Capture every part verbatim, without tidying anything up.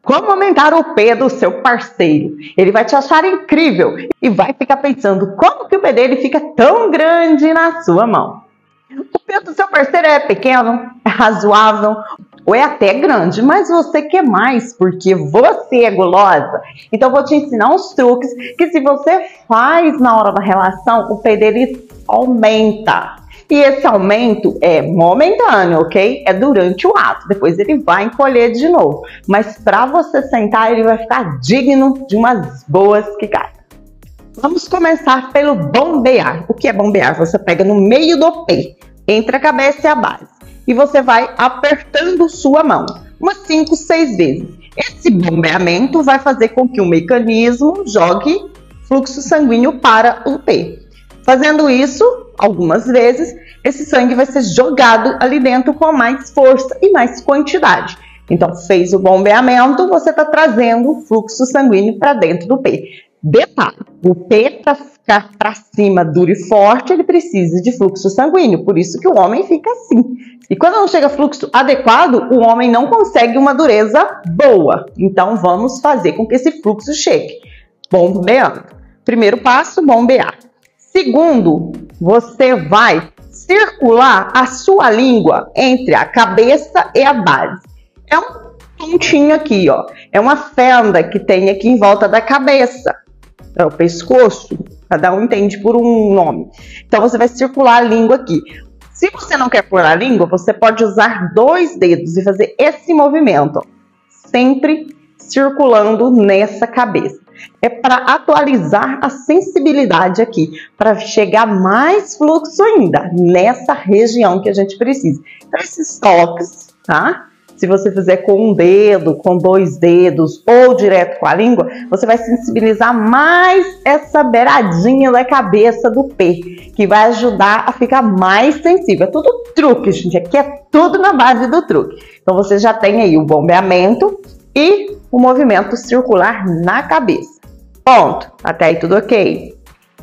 Como aumentar o P do seu parceiro? Ele vai te achar incrível e vai ficar pensando como que o P dele fica tão grande na sua mão. O P do seu parceiro é pequeno, é razoável ou é até grande, mas você quer mais porque você é gulosa. Então eu vou te ensinar uns truques que se você faz na hora da relação, o P dele aumenta. E esse aumento é momentâneo, ok? É durante o ato, depois ele vai encolher de novo. Mas para você sentar, ele vai ficar digno de umas boas quicadas. Vamos começar pelo bombear. O que é bombear? Você pega no meio do P, entre a cabeça e a base, e você vai apertando sua mão, umas cinco, seis vezes. Esse bombeamento vai fazer com que o mecanismo jogue fluxo sanguíneo para o P. Fazendo isso algumas vezes, esse sangue vai ser jogado ali dentro com mais força e mais quantidade. Então, fez o bombeamento, você está trazendo o fluxo sanguíneo para dentro do P. Detalhe, o P para ficar para cima duro e forte, ele precisa de fluxo sanguíneo, por isso que o homem fica assim. E quando não chega fluxo adequado, o homem não consegue uma dureza boa. Então, vamos fazer com que esse fluxo chegue. Bombeando. Primeiro passo, bombear. Segundo, você vai circular a sua língua entre a cabeça e a base. É um pontinho aqui, ó. É uma fenda que tem aqui em volta da cabeça. É o pescoço. Cada um entende por um nome. Então, você vai circular a língua aqui. Se você não quer pôr a língua, você pode usar dois dedos e fazer esse movimento, ó. Sempre circulando nessa cabeça. É para atualizar a sensibilidade aqui, para chegar mais fluxo ainda nessa região que a gente precisa. Então, esses toques, tá? Se você fizer com um dedo, com dois dedos ou direto com a língua, você vai sensibilizar mais essa beiradinha da cabeça do P, que vai ajudar a ficar mais sensível. É tudo truque, gente. Aqui é tudo na base do truque. Então, você já tem aí o bombeamento e o movimento circular na cabeça. Ponto. Até aí tudo ok.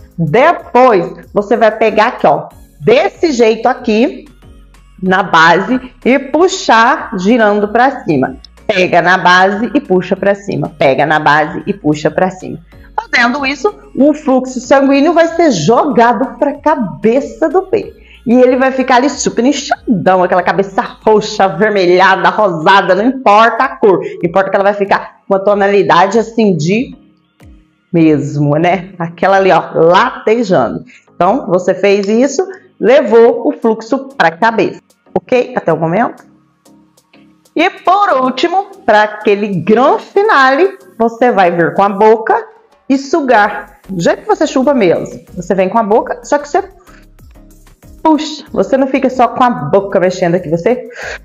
Depois, você vai pegar aqui, ó, desse jeito aqui, na base, e puxar girando para cima. Pega na base e puxa para cima. Pega na base e puxa para cima. Fazendo isso, o fluxo sanguíneo vai ser jogado para a cabeça do P. E ele vai ficar ali super inchadão, aquela cabeça roxa, avermelhada, rosada, não importa a cor. Importa que ela vai ficar com uma tonalidade assim de mesmo, né? Aquela ali, ó, latejando. Então, você fez isso, levou o fluxo para a cabeça. Ok? Até o momento? E por último, para aquele grande finale, você vai vir com a boca e sugar. Do jeito que você chupa mesmo. Você vem com a boca, só que você puxa. Você não fica só com a boca mexendo aqui, você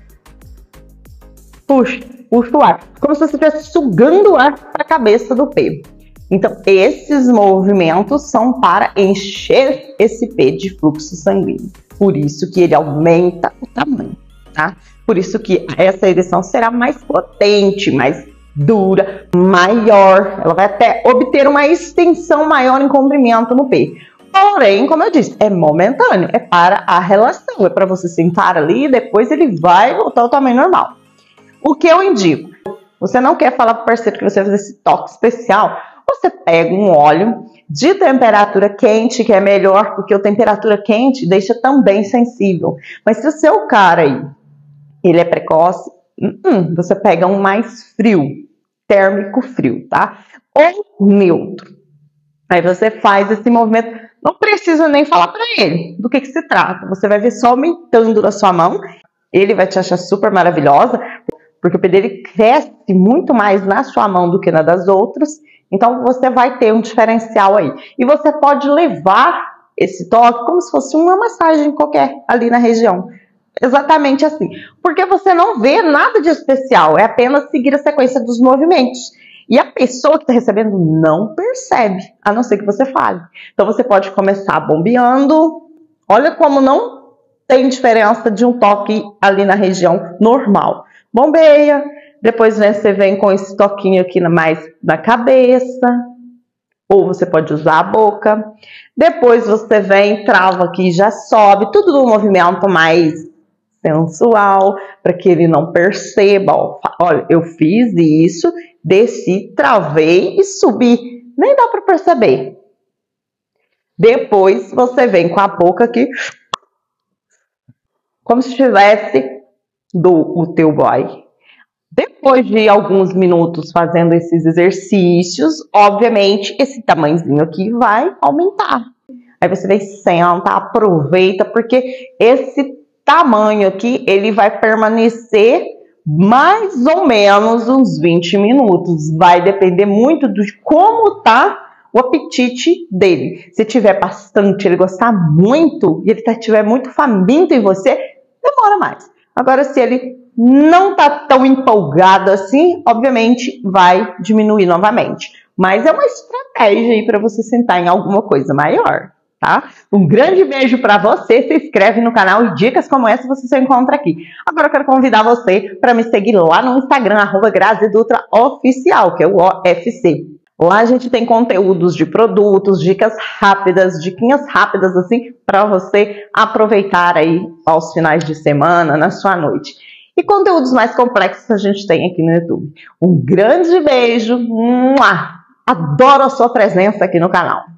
puxa, puxa o ar. Como se você estivesse sugando o ar para a cabeça do P. Então, esses movimentos são para encher esse P de fluxo sanguíneo. Por isso que ele aumenta o tamanho, tá? Por isso que essa ereção será mais potente, mais dura, maior. Ela vai até obter uma extensão maior em comprimento no P. Porém, como eu disse, é momentâneo, é para a relação. É para você sentar ali e depois ele vai voltar ao tamanho normal. O que eu indico? Você não quer falar para o parceiro que você vai fazer esse toque especial? Você pega um óleo de temperatura quente, que é melhor, porque a temperatura quente deixa também sensível. Mas se o seu cara aí, ele é precoce, hum, você pega um mais frio, térmico frio, tá? Ou neutro. Aí você faz esse movimento, não precisa nem falar para ele do que que se trata. Você vai ver só aumentando na sua mão, ele vai te achar super maravilhosa, porque o P dele cresce muito mais na sua mão do que na das outras. Então, você vai ter um diferencial aí. E você pode levar esse toque como se fosse uma massagem qualquer ali na região. Exatamente assim. Porque você não vê nada de especial. É apenas seguir a sequência dos movimentos. E a pessoa que está recebendo não percebe, a não ser que você fale. Então, você pode começar bombeando. Olha como não tem diferença de um toque ali na região normal. Bombeia. Depois você vem com esse toquinho aqui mais na cabeça, ou você pode usar a boca. Depois você vem, trava aqui e já sobe, tudo no movimento mais sensual, para que ele não perceba, ó, olha, eu fiz isso, desci, travei e subi. Nem dá para perceber. Depois você vem com a boca aqui, como se tivesse do o teu boy. Depois de alguns minutos fazendo esses exercícios, obviamente, esse tamanhozinho aqui vai aumentar. Aí você vai sentar, aproveita, porque esse tamanho aqui, ele vai permanecer mais ou menos uns vinte minutos. Vai depender muito de como tá o apetite dele. Se tiver bastante, ele gostar muito, e ele estiver muito faminto em você, demora mais. Agora, se ele não tá tão empolgado assim, obviamente vai diminuir novamente. Mas é uma estratégia aí para você sentar em alguma coisa maior, tá? Um grande beijo para você, se inscreve no canal e dicas como essa você só encontra aqui. Agora eu quero convidar você para me seguir lá no Instagram, arroba Grazi Dutra Oficial, que é o O F C. Lá a gente tem conteúdos de produtos, dicas rápidas, diquinhas rápidas assim, para você aproveitar aí aos finais de semana, na sua noite. E conteúdos mais complexos a gente tem aqui no YouTube. Um grande beijo, adoro a sua presença aqui no canal.